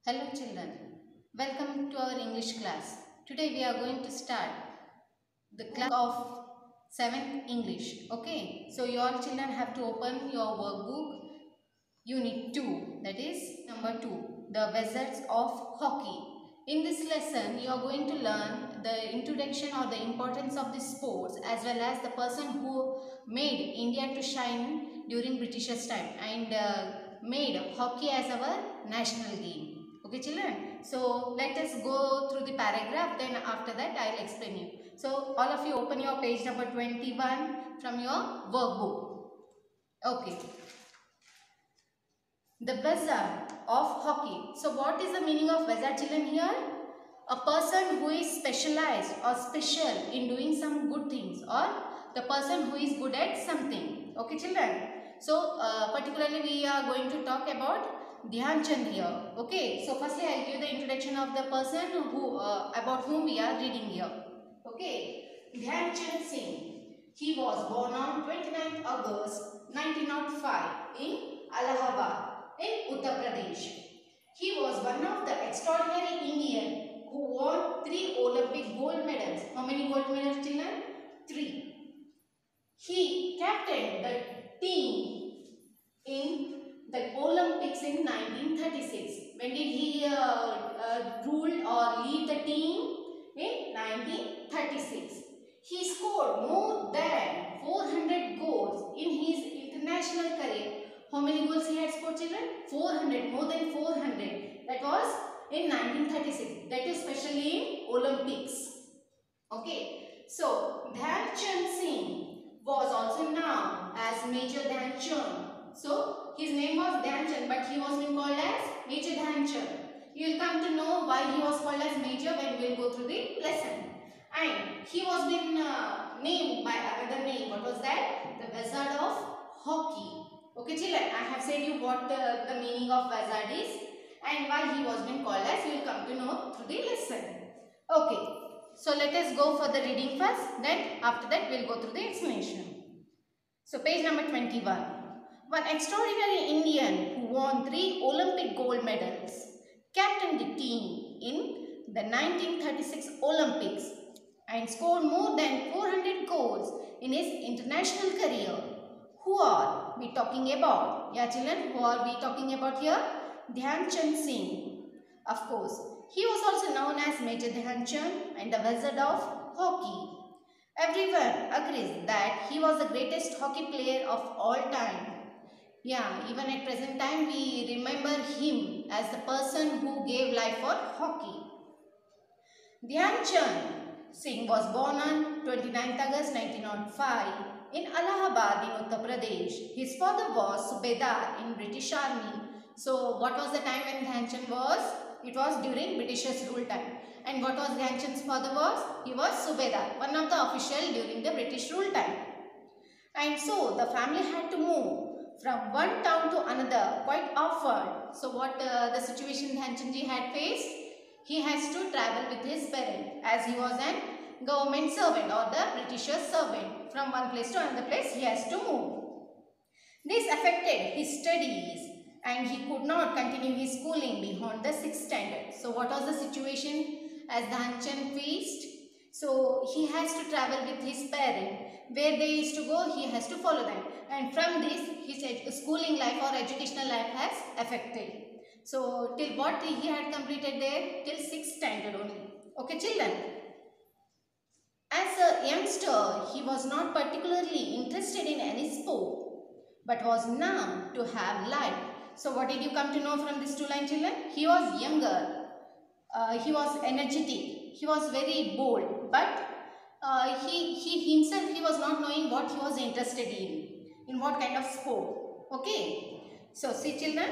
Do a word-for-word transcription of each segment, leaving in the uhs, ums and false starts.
Hello children, welcome to our English class. Today we are going to start the class of seventh English. Okay, so you all children have to open your workbook unit two, that is number two, the Wizards of Hockey. In this lesson you are going to learn the introduction or the importance of the sports as well as the person who made India to shine during Britishers time and uh, made hockey as our national game. Okay children, so let us go through the paragraph, then after that I will explain you. So all of you open your page number twenty-one from your workbook. Okay. The wizard of hockey. So what is the meaning of wizard children here? A person who is specialized or special in doing some good things, or the person who is good at something. Okay children. So uh, particularly we are going to talk about Dhyan Chand here. Okay, so firstly I will give the introduction of the person who uh, about whom we are reading here. Okay, Dhyan Chand Singh. He was born on twenty-ninth August nineteen oh five in Allahabad in Uttar Pradesh. He was one of the extraordinary Indian who won three Olympic gold medals. How many gold medals children? Three. He captained the team in the Olympics in nineteen thirty-six. When did he uh, uh, rule or lead the team? In nineteen thirty-six. He scored more than four hundred goals in his international career. How many goals he had scored children? four hundred, more than four hundred. That was in nineteen thirty-six. That is especially in Olympics. Okay. So, Dhyan Chand Singh was also known as Major Dhyan Chand. So, his name was Dhyan Chand, but he was being called as Major Dhyan Chand. You will come to know why he was called as Major when we will go through the lesson. And he was been uh, named by another name. What was that? The Wizard of Hockey. Okay children, I have said you what the, the meaning of wizard is and why he was been called as. You will come to know through the lesson. Okay. So, let us go for the reading first. Then after that we will go through the explanation. So, page number twenty-one. One extraordinary Indian who won three Olympic gold medals, captained the team in the nineteen thirty-six Olympics and scored more than four hundred goals in his international career. Who are we talking about? Yeah children, who are we talking about here? Dhyan Chand Singh. Of course, he was also known as Major Dhyan Chand and the Wizard of Hockey. Everyone agrees that he was the greatest hockey player of all time. Yeah, even at present time we remember him as the person who gave life for hockey. Dhyan Chand Singh was born on twenty-ninth August nineteen oh five in Allahabad in Uttar Pradesh. His father was Subedar in British Army. So, what was the time when Dhyan Chand was? It was during Britishers rule time. And what was Dhyan Chand's father was? He was Subedar, one of the official during the British rule time. And so, the family had to move from one town to another quite often. So, what uh, the situation Dhyan Chand ji had faced? He has to travel with his parents as he was an government servant or the Britishers servant. From one place to another place he has to move. This affected his studies and he could not continue his schooling beyond the sixth standard. So, what was the situation as Dhyan Chand faced? So, he has to travel with his parents. Where they used to go, he has to follow them. And from this, his schooling life or educational life has affected. So, till what he had completed there? Till sixth standard only. Okay children. As a youngster, he was not particularly interested in any sport, but was known to have light. So, what did you come to know from these two lines children? He was younger, uh, he was energetic, he was very bold, but uh, he, he himself, he was not knowing what he was interested in, in what kind of sport. Okay. So, see children,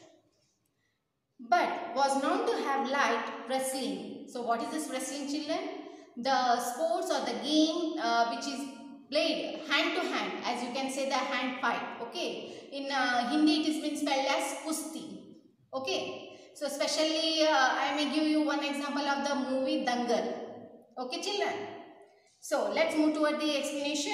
but was known to have liked wrestling. So, what is this wrestling children? The sports or the game uh, which is played hand to hand, as you can say the hand fight. Okay. In uh, Hindi it is been spelled as Kusti. Okay. So, especially uh, I may give you one example of the movie Dangal. Okay children. So, let's move toward the explanation.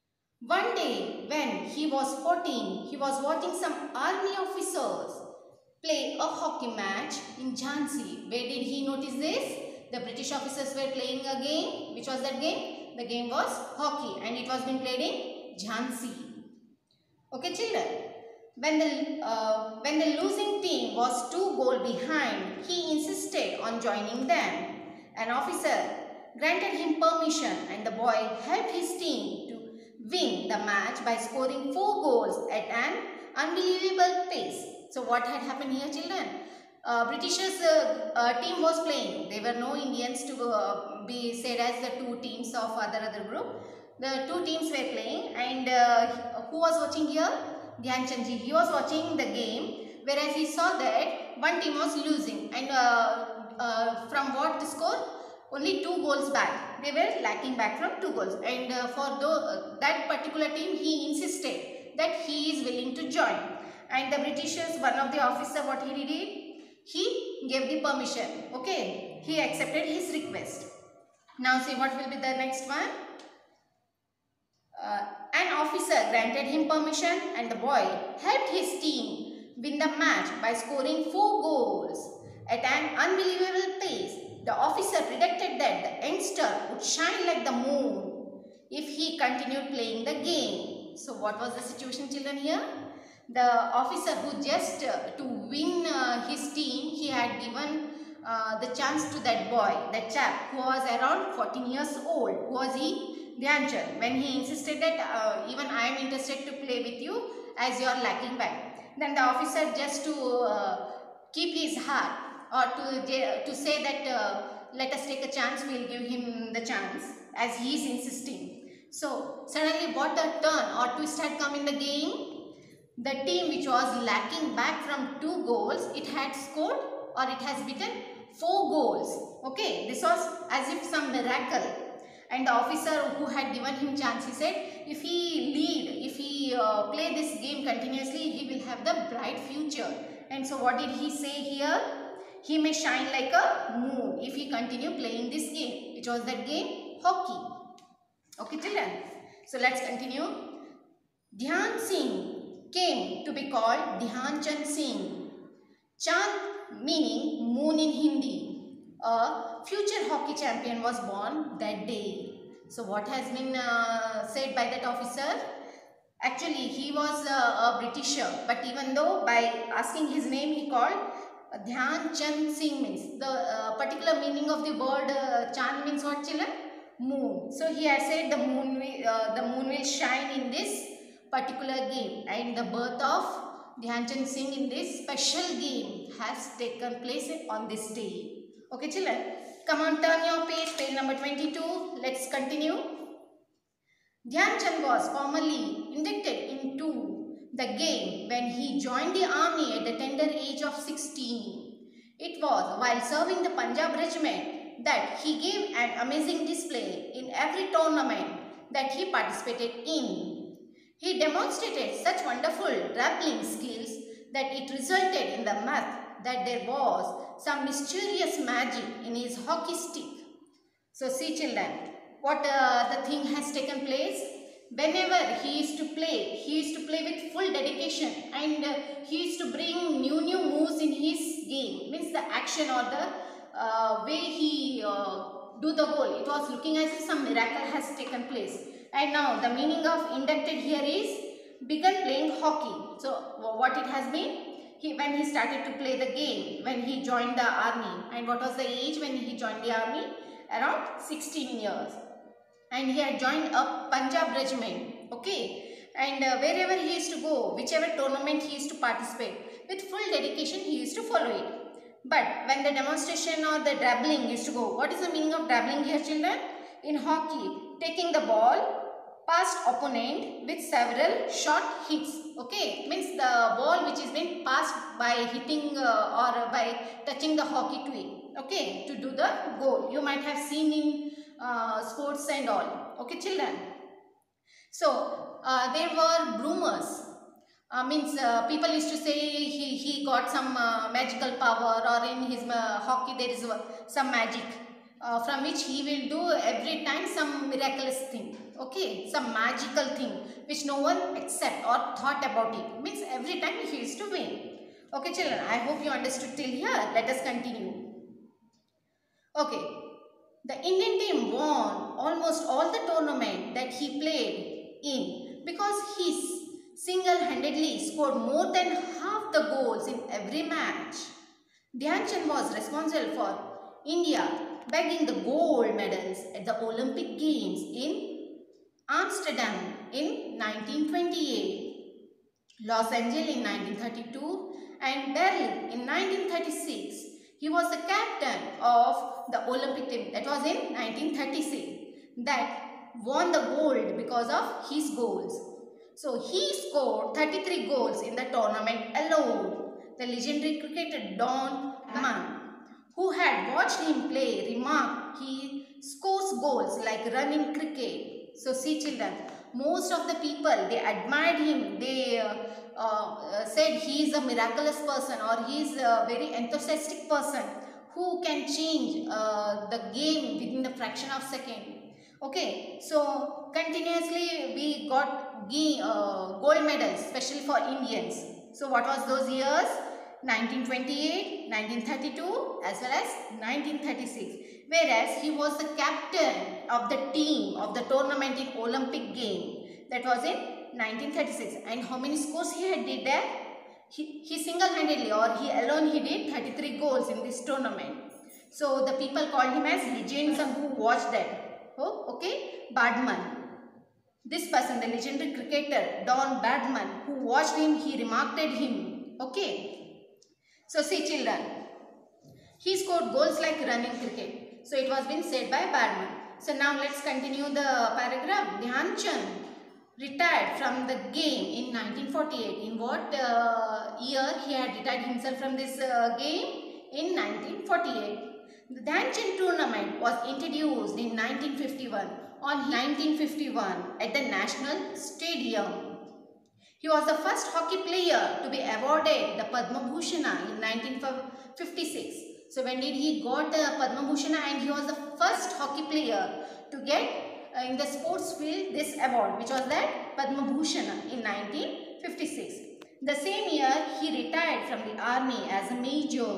One day when he was fourteen, he was watching some army officers play a hockey match in Jhansi. Where did he notice this? The British officers were playing a game. Which was that game? The game was hockey and it was being played in Jhansi. Okay children. When the, uh, when the losing team was two goals behind, he insisted on joining them. An officer granted him permission and the boy helped his team to win the match by scoring four goals at an unbelievable pace. So what had happened here children? Uh, Britishers uh, uh, team was playing. There were no Indians to uh, be said as the two teams of other other group. The two teams were playing and uh, who was watching here? Dhyan Chand ji. He was watching the game whereas he saw that one team was losing and uh, uh, from what the score? Only two goals back. They were lacking back from two goals and uh, for the, uh, that particular team he insisted that he is willing to join. And the Britishers, one of the officer, what he did? He gave the permission. Okay. He accepted his request. Now see what will be the next one. Uh, an officer granted him permission and the boy helped his team win the match by scoring four goals at an unbelievable pace. The officer predicted that the youngster would shine like the moon if he continued playing the game. So what was the situation children here? The officer who just uh, to win uh, his team, he had given uh, the chance to that boy, that chap who was around fourteen years old. Who was he? Dhyan Chand. When he insisted that uh, even I am interested to play with you as you are lacking back. Then the officer just to uh, keep his heart or to, to say that uh, let us take a chance, we will give him the chance as he is insisting. So suddenly what a turn or twist had come in the game. The team which was lacking back from two goals, it had scored or it has beaten four goals. Okay, this was as if some miracle. And the officer who had given him chance, he said, if he lead, if he uh, play this game continuously, he will have the bright future. And so what did he say here? He may shine like a moon if he continue playing this game. Which was that game? Hockey. Okay children. So let's continue. Dhyan Singh came to be called Dhyan Chand Singh. Chand meaning moon in Hindi. A future hockey champion was born that day. So what has been uh, said by that officer? Actually he was uh, a Britisher, but even though by asking his name he called uh, Dhyan Chand Singh means the uh, particular meaning of the word uh, Chand means what children? Moon. So he has said the moon will, uh, the moon will shine in this particular game and the birth of Dhyan Chand Singh in this special game has taken place on this day. Okay children, come on, turn your page, page number twenty-two. Let's continue. Dhyan Chand was formally inducted into the game when he joined the army at the tender age of sixteen. It was while serving the Punjab regiment that he gave an amazing display in every tournament that he participated in. He demonstrated such wonderful grappling skills that it resulted in the myth that there was some mysterious magic in his hockey stick. So see children, what uh, the thing has taken place. Whenever he used to play, he used to play with full dedication and uh, he used to bring new new moves in his game. Means the action or the uh, way he uh, do the goal. It was looking as if some miracle has taken place. And now the meaning of inducted here is began playing hockey. So what it has been? He, when he started to play the game, when he joined the army. And what was the age when he joined the army? Around sixteen years. And he had joined a Punjab regiment. Okay. And uh, wherever he used to go, whichever tournament he used to participate, with full dedication he used to follow it. But when the demonstration or the dribbling used to go, what is the meaning of dribbling here children? In hockey, taking the ball past opponent with several short hits. Okay, means the ball which is being passed by hitting uh, or by touching the hockey twig. Okay, to do the goal. You might have seen in uh, sports and all. Okay, children. So uh, there were rumors. Uh, means uh, people used to say he he got some uh, magical power, or in his uh, hockey there is uh, some magic. Uh, from which he will do every time some miraculous thing. Okay, some magical thing which no one accept or thought about it. Means every time he used to win. Okay children, I hope you understood till here. Let us continue. Okay, the Indian team won almost all the tournament that he played in because he single-handedly scored more than half the goals in every match. Dhyan Chand was responsible for India bagging the gold medals at the Olympic Games in Amsterdam in nineteen twenty-eight, Los Angeles in nineteen thirty-two and Berlin in nineteen thirty-six. He was the captain of the Olympic team, that was in nineteen thirty-six, that won the gold because of his goals. So he scored thirty-three goals in the tournament alone. The legendary cricketer Don Bradman, who had watched him play, remarked he scores goals like running cricket. So see children, most of the people, they admired him. They uh, uh, said he is a miraculous person, or he is a very enthusiastic person who can change uh, the game within the fraction of second. Okay, so continuously we got uh, gold medals, especially for Indians. So what was those years? nineteen twenty-eight, nineteen thirty-two as well as nineteen thirty-six. Whereas he was the captain of the team of the tournament in Olympic game. That was in nineteen thirty-six. And how many scores he had did there? He, he single-handedly or he alone he did thirty-three goals in this tournament. So the people called him as legends and who watched that. Oh, okay. Bradman. This person, the legendary cricketer Don Bradman, who watched him, he remarked him. Okay. So see children, he scored goals like running cricket. So it was been said by Bradman. So now let's continue the paragraph. Dhyan Chand retired from the game in nineteen forty-eight. In what uh, year he had retired himself from this uh, game? In nineteen forty-eight. The Dhyan Chand tournament was introduced in nineteen fifty-one. On nineteen fifty-one at the National Stadium. He was the first hockey player to be awarded the Padma Bhushana in nineteen fifty-six. So when did he got the Padma Bhushana? And he was the first hockey player to get uh, in the sports field this award, which was that Padma Bhushana in nineteen fifty-six. The same year he retired from the army as a major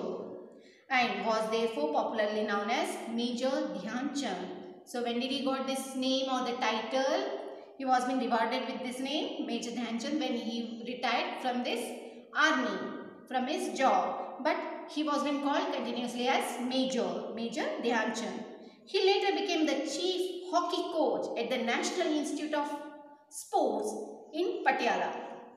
and was therefore popularly known as Major Dhyan Chand. So when did he got this name or the title? He was being rewarded with this name, Major Dhyan Chand, when he retired from this army, from his job. But he was being called continuously as Major, Major Dhyan Chand. He later became the chief hockey coach at the National Institute of Sports in Patiala.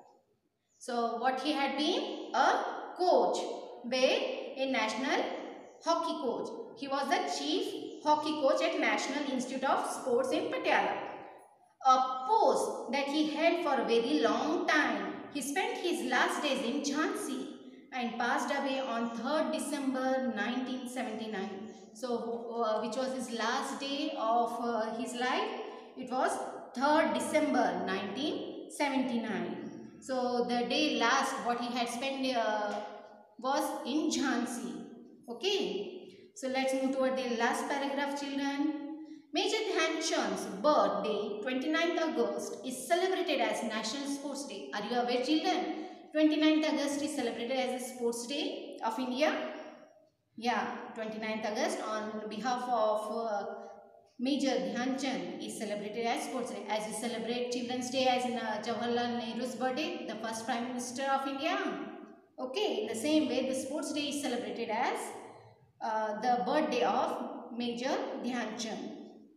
So what he had been? A coach, where a national hockey coach. He was the chief hockey coach at National Institute of Sports in Patiala. A post that he held for a very long time. He spent his last days in Jhansi and passed away on third December nineteen seventy-nine. So, uh, which was his last day of uh, his life? It was third December nineteen seventy-nine. So, the day last what he had spent uh, was in Jhansi. Okay. So, let's move toward the last paragraph, children. Major Dhyan Chand's birthday, twenty-ninth August, is celebrated as National Sports Day. Are you aware, children? twenty-ninth August is celebrated as a Sports Day of India. Yeah, twenty-ninth August on behalf of uh, Major Dhyan Chand is celebrated as Sports Day. As we celebrate Children's Day as in uh, Jawaharlal Nehru's birthday, the first Prime Minister of India. Okay, in the same way, the Sports Day is celebrated as uh, the birthday of Major Dhyan Chand.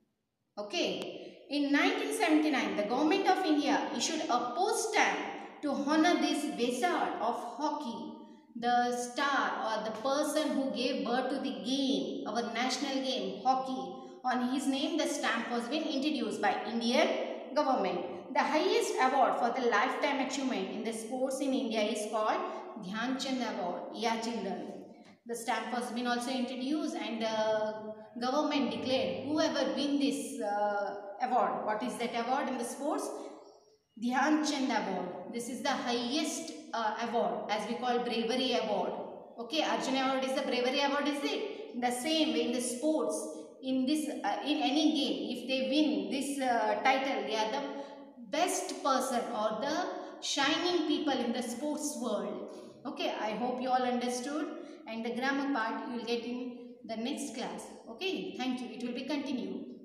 Okay, in nineteen seventy-nine, the Government of India issued a post stamp to honor this wizard of hockey, the star or the person who gave birth to the game, our national game, hockey. On his name, the stamp was being introduced by Indian government. The highest award for the lifetime achievement in the sports in India is called Dhyan Chand Award. Yeah, children. The stamp was been also introduced and the government declared whoever win this uh, award. What is that award in the sports? Dhyan Chand Award. This is the highest uh, award, as we call bravery award. Okay, Arjuna Award is the bravery award, is it? The same way in the sports, in this, uh, in any game, if they win this uh, title, they are the best person or the shining people in the sports world. Okay, I hope you all understood, and the grammar part you will get in the next class. Okay, thank you. It will be continued.